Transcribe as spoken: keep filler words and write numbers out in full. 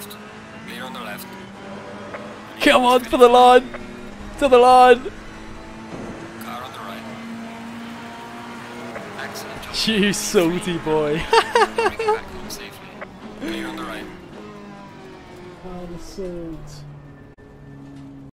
left. Clear on the left. Come on, for the line! To the line! Car on the right. Excellent job. You salty boy. Bring it back home safely. Clear on the right. Oh, the salt.